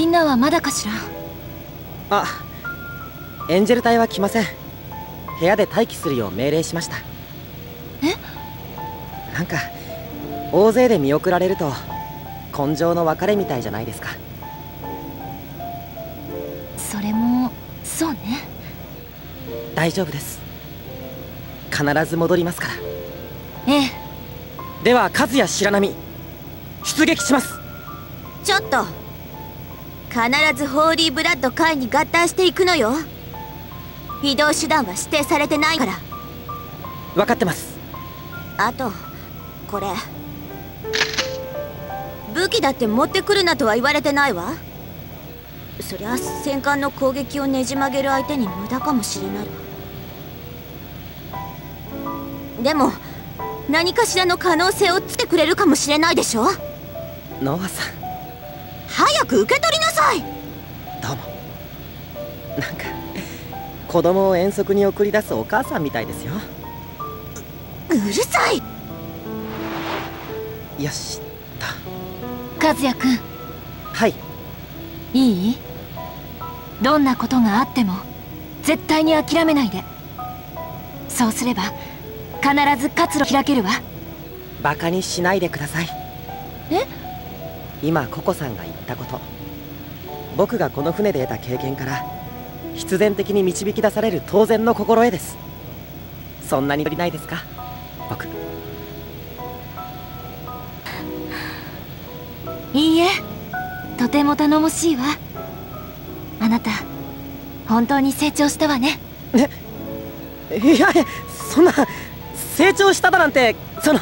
みんなはまだかしら。 あ、エンジェル隊は来ません。部屋で待機するよう命令しました。 え？ なんか大勢で見送られると根性の別れみたいじゃないですか。 それもそうね。 大丈夫です。必ず戻りますから。 ええ。 では和也白波出撃します。 ちょっと、必ずホーリーブラッド会に合体していくのよ。移動手段は指定されてないから。 分かってます。 あとこれ武器だって持ってくるなとは言われてないわ。そりゃ戦艦の攻撃をねじ曲げる相手に無駄かもしれないわ。でも何かしらの可能性をつけてくれるかもしれないでしょ。 ノアさん、 早く受け取りなさい。 どうも。なんか子供を遠足に送り出すお母さんみたいですよ。 うるさい。 よしと。 和也くん。 はい。 いい？どんなことがあっても絶対に諦めないで。そうすれば必ず活路開けるわ。 バカにしないでください。 え？ 今ココさんが言ったこと、僕がこの船で得た経験から必然的に導き出される当然の心得です。そんなに足りないですか、僕。 いいえ、とても頼もしいわ。あなた本当に成長したわね。 いや、そんな成長しただなんて、その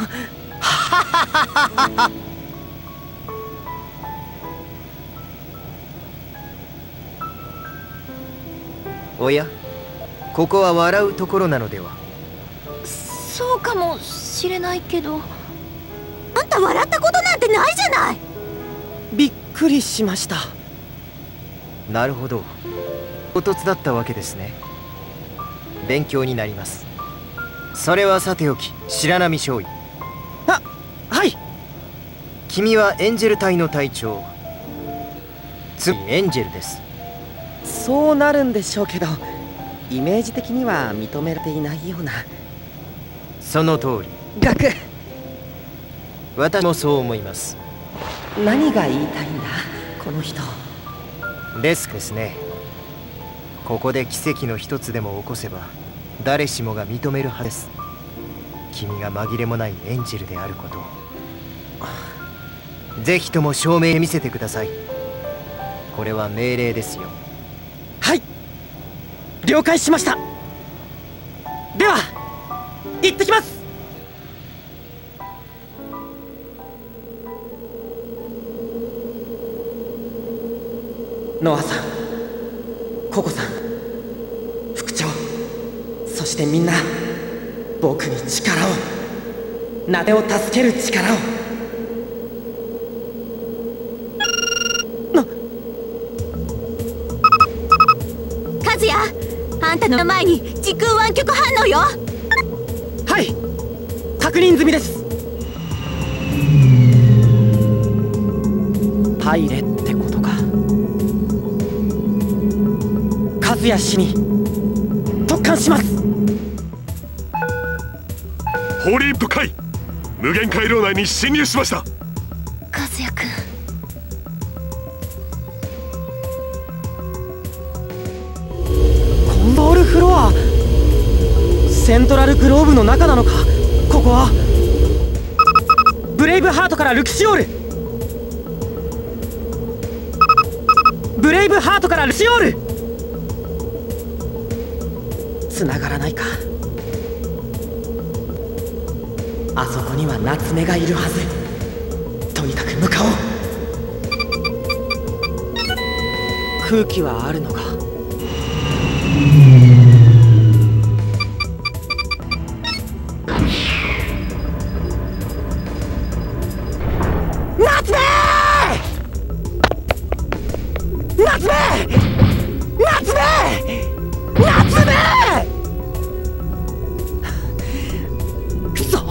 おや、ここは笑うところなのでは。 そうかもしれないけど。 あんた笑ったことなんてないじゃない。 びっくりしました。 なるほど、唐突だったわけですね。勉強になります。それはさておき、白波少尉。 はい。 君はエンジェル隊の隊長、つまりエンジェルです。 そうなるんでしょうけど、イメージ的には認められていないような。 その通り。 学、 私もそう思います。 何が言いたいんだこの人。 ですね。ここで奇跡の一つでも起こせば誰しもが認めるはずです。君が紛れもないエンジェルであることを。ぜひとも証明見せてください。これは命令ですよ。 はい、了解しました。では行ってきます。ノアさん、ココさん、副長、そしてみんな、僕に力を、ナデを助ける力を。 和也、あんたの前に時空湾曲反応よ。 はい、確認済みです。パイレってことか。和也氏に特艦します。 ホーリープ海無限回廊内に侵入しました。 和也くん。 コンドールフロア、セントラルグローブの中なのか。ここはブレイブハートからルキシオール、ブレイブハートからルキシオール。繋がらないか。あそこには夏目がいるはず。とにかく向かおう。空気はあるのか。夏目！夏目！夏目！夏目！くそ！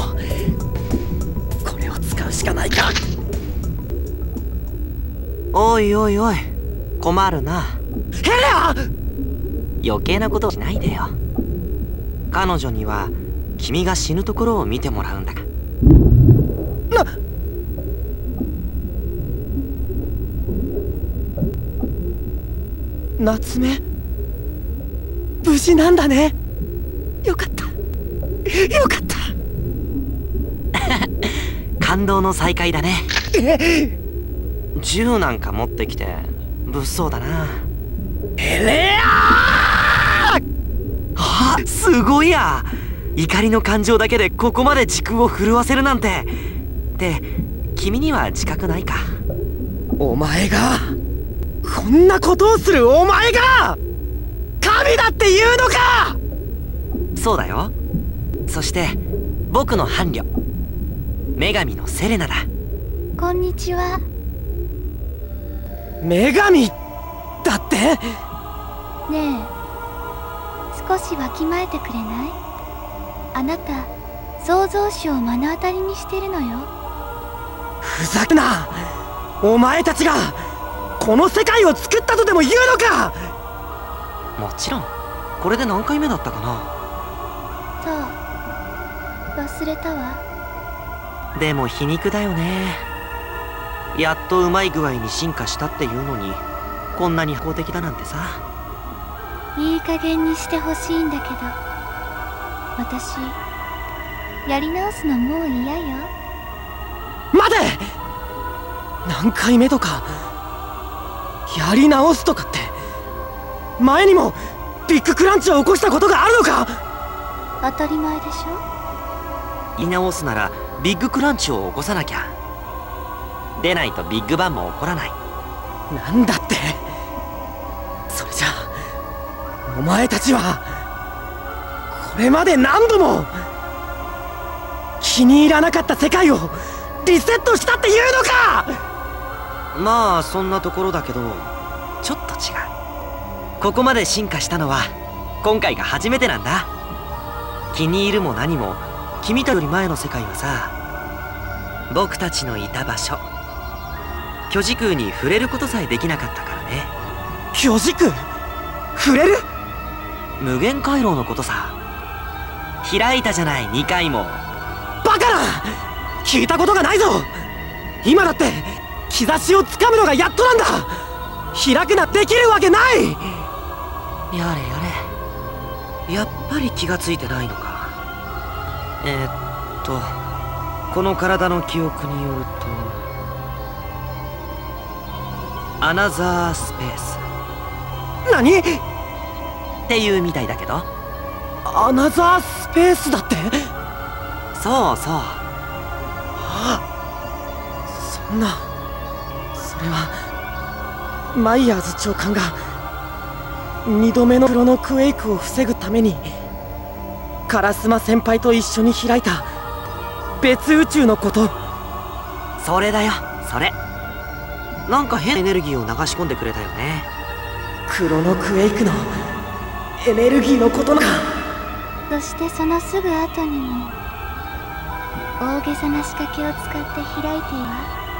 これを使うしかないか。 おいおいおい、 困るな。 ヘレア！ 余計なことをしないでよ。彼女には君が死ぬところを見てもらうんだ。 夏目、無事なんだね。よかった、よかった。 感動の再会だね。銃なんか持ってきて物騒だな。すごいや。怒りの感情だけでここまで時空を震わせるなんて。って君には自覚ないか。 お前がこんなことをするお前が神だって言うのか。 そうだよ。そして僕の伴侶、女神のセレナだ。 こんにちは。 女神だって。 ねえ、少しわきまえてくれない？あなた、創造主を目の当たりにしてるのよ。 ふざけな。お前たちがこの世界を作ったとでも言うのか。 もちろん。これで何回目だったかな。 そう、忘れたわ。 でも皮肉だよね。やっとうまい具合に進化したっていうのに、こんなに公的だなんてさ。 いい加減にしてほしいんだけど、私やり直すのもう嫌よ。 待て。何回目とかやり直すとかって、前にもビッグクランチを起こしたことがあるのか。 当たり前でしょ。 言い直すならビッグクランチを起こさなきゃ。出ないとビッグバンも起こらない。 なんだって。それじゃあお前たちはこれまで何度も気に入らなかった世界をリセットしたっていうのか。 まあそんなところだけど、ちょっと違う。ここまで進化したのは今回が初めてなんだ。気に入るも何も君たちより前の世界はさ、僕たちのいた場所、巨時空に触れることさえできなかったからね。 巨時空触れる？ 無限回廊のことさ。開いたじゃない、2回も。 バカな。聞いたことがないぞ。今だって兆しをつかむのがやっとなんだ。開くな、できるわけない。 やれやれ、やっぱり気がついてないのか。この体の記憶によると、アナザースペース何っていうみたいだけど。 アナザースペースだって。 そうそう。 そんな、それはマイヤーズ長官が2度目のクロノクエイクを防ぐために烏丸先輩と一緒に開いた別宇宙のこと。 それだよ、それ。なんか変なエネルギーを流し込んでくれたよね。 クロノクエイクのエネルギーのことなのか。 そしてそのすぐ後にも大げさな仕掛けを使って開いているわ。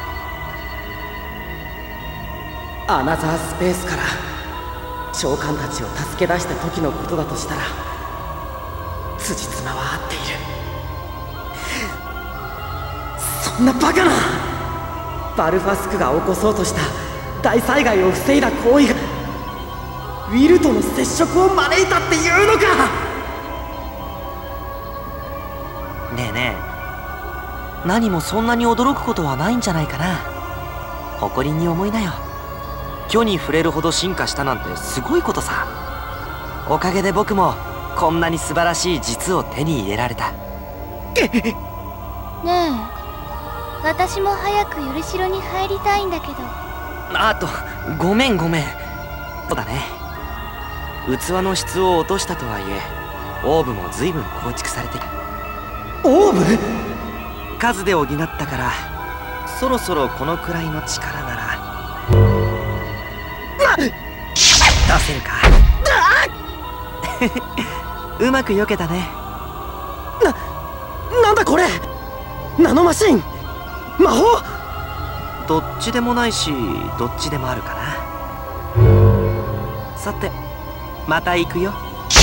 アナザースペースから長官たちを助け出した時のことだとしたら、辻褄は合っている。そんなバカな。バルファスクが起こそうとした大災害を防いだ行為がウィルとの接触を招いたっていうのか。 ねえねえ、何もそんなに驚くことはないんじゃないかな。誇りに思いなよ。虚に触れるほど進化したなんてすごいことさ。おかげで僕もこんなに素晴らしい実を手に入れられた。 ねえ、私も早くよりしろに入りたいんだけど。 あと、ごめん。そうだね。器の質を落としたとはいえ、オーブも随分構築されてる。 オーブ？ 数で補ったから、そろそろこのくらいの力なら出せるか。うまく避けたね。 なんだこれ。ナノマシン？魔法？ どっちでもないし、どっちでもあるかな。 さてまた行くよ。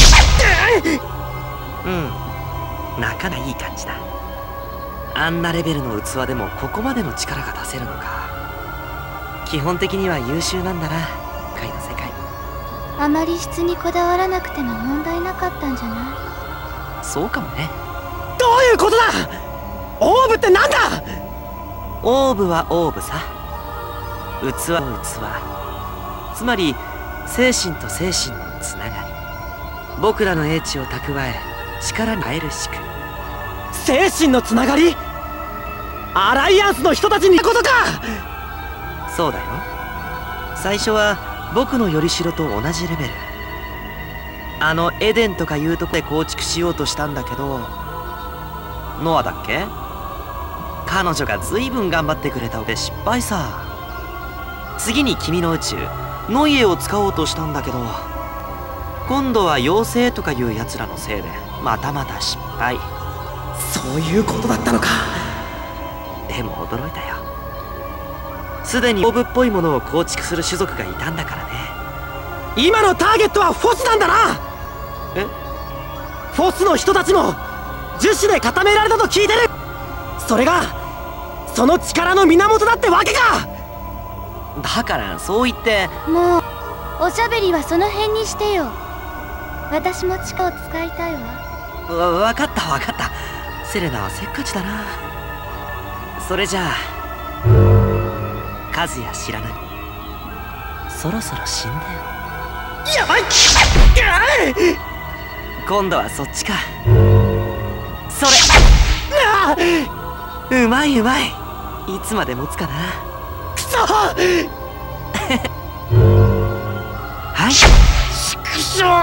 なかなかいい感じだ。あんなレベルの器でもここまでの力が出せるのか。基本的には優秀なんだな、カイの世界。 あまり質にこだわらなくても問題なかったんじゃない？ そうかもね。 どういうことだ？オーブってなんだ？ オーブはオーブさ。器は器。つまり精神と精神のつながり。僕らの英知を蓄え力に変える仕組み。 精神のつながり？アライアンスの人たちにことか？ そうだよ。最初は僕のよりしろと同じレベル。あのエデンとかいうとこで構築しようとしたんだけど、ノアだっけ？彼女が随分頑張ってくれたおで失敗さ。次に君の宇宙ノイエを使おうとしたんだけど、今度は妖精とかいうやつらのせいでまたまた失敗。 そういうことだったのか。 でも驚いたよ。すでにオーブっぽいものを構築する種族がいたんだからね。 今のターゲットはフォスなんだな。 え？ フォスの人たちも樹脂で固められたと聞いてる。それがその力の源だってわけか。 だからそう言って。 もうおしゃべりはその辺にしてよ。私も力を使いたいわ。 わかったわかった。セレナはせっかちだな。それじゃあカズヤ知らない。そろそろ死んでよ。 やばい。 今度はそっちか。それ。うまいうまい。いつまで持つかな。 くそ。 はい。 ちくしょう。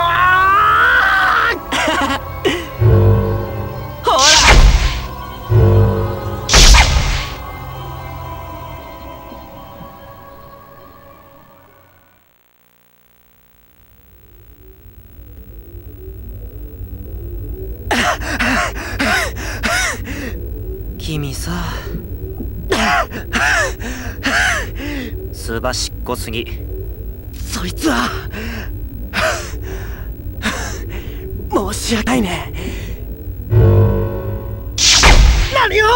ほら。君さ、すばしっこすぎ。 そいつは申し訳ないね。何を。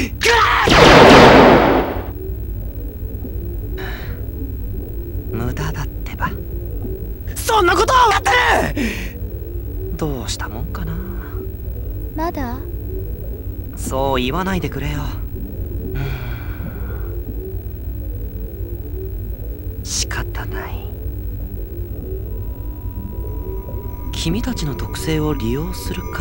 無駄だってば。 そんなことは分かってる。 どうしたもんかな。 まだ？ そう言わないでくれよ。仕方ない。君たちの特性を利用するか。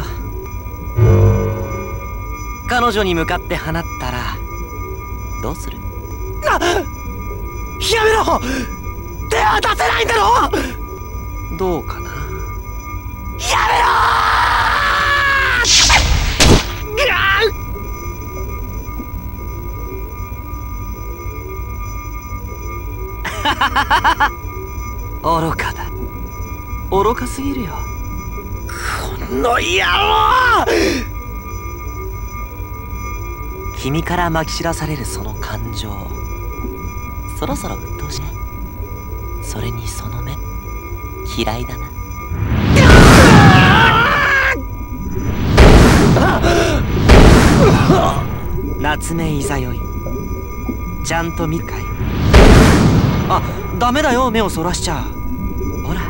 彼女に向かって放ったらどうする？ やめろ。手は出せないんだろ。 どうかな。 やめろ。 愚かだ。愚かすぎるよ。 この野郎。 君からまき散らされるその感情、そろそろ鬱陶しいね。それにその目、嫌いだな。夏目いざよい、ちゃんと見るかい。あ、ダメだよ、目をそらしちゃ。ほら。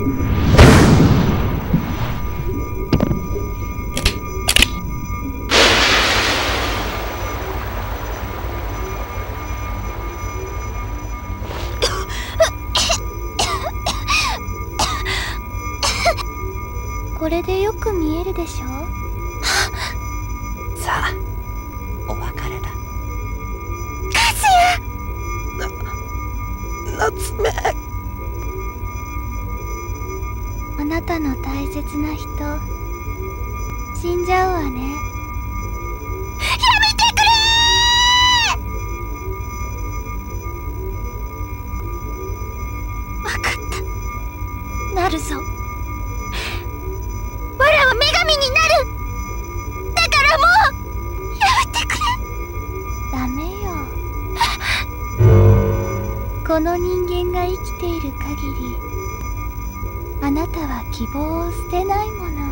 これでよく見えるでしょ。 さあ、お別れだ。 夏目。 あなたの大切な人死んじゃうわね。やめてくれー。わかった。なるぞ。わらは女神になる。だからもうやめてくれ。ダメよ。この人間が生きている限りあなたは希望を捨てないもの。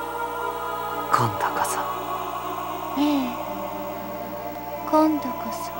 今度こそ。 ええ、今度こそ。